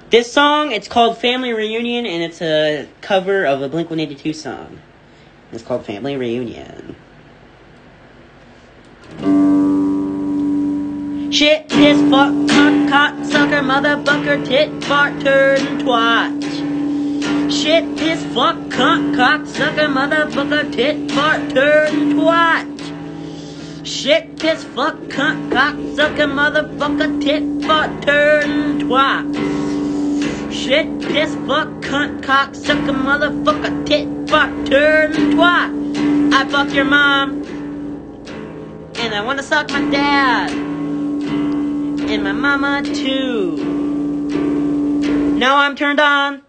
This song, it's called Family Reunion, and it's a cover of a Blink-182 song. It's called Family Reunion. Shit, piss, fuck, cunt, cock, sucker, motherfucker, tit, fart, turd, and twat. Shit, piss, fuck, cunt, cock, sucker, motherfucker, tit, fart, turd, and twat. Shit, piss, fuck, cunt, cock, sucker, motherfucker, tit, fart, turd, and twat. Shit, piss, fuck, cunt, cock, sucker, motherfucker, tit, fart, turd, and twat. I fucked your mom, and I wanna suck my dad, and my mama too. Now I'm turned on,